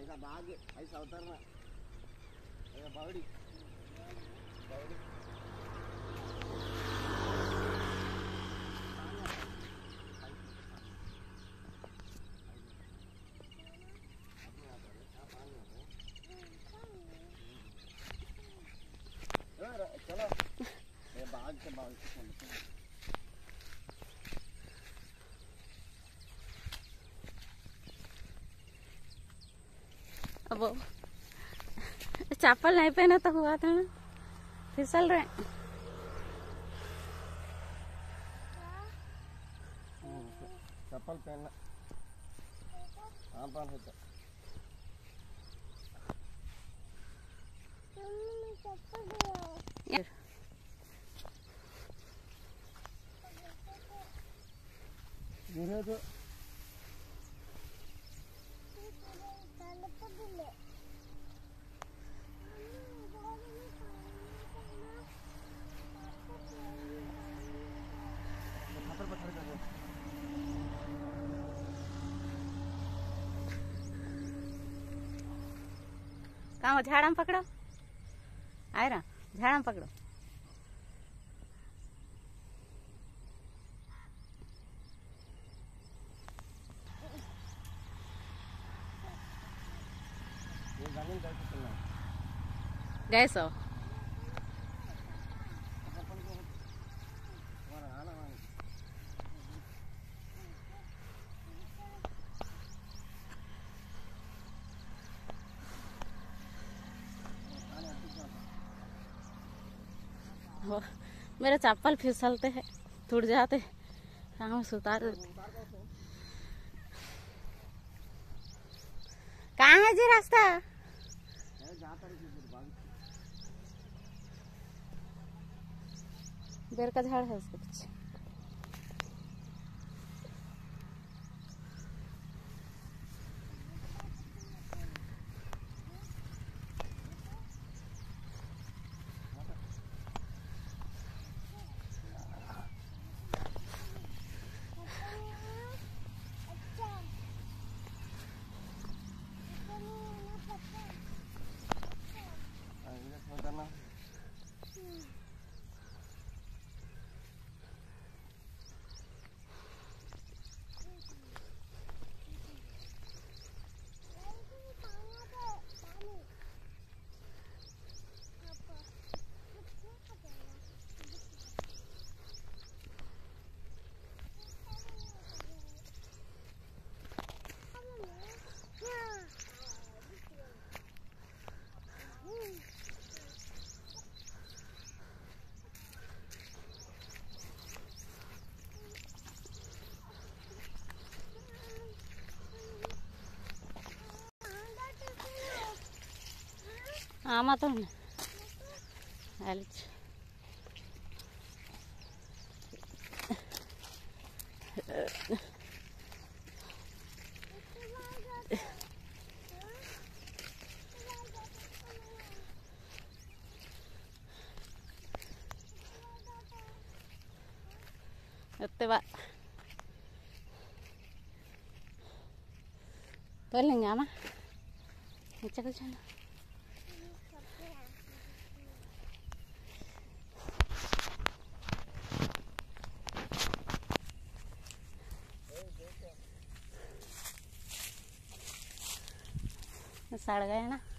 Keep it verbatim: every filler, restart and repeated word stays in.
ऐसा भाग ऐसा उतरना ऐसा बावड़ी बावड़ी चलो ये भाग के भाग अब चप्पल नहीं पहना तो हुआ था ना, फिसल रहे। चप्पल पहनना हाँ पहन होता गिरे तो कहाँ झाड़ा में पकड़ो, आए रहा झाड़ा में पकड़ो। गैस हो मेरे चप्पल फिसलते हैं, टूट जाते, कहाँ से उतार देते। कहाँ है जी रास्ता? बेर का झाड़ है उसके पीछे। आमा तो ना आलिच इतने बार तो लेंगे आमा नीचे को चलो। सड़ गए ना।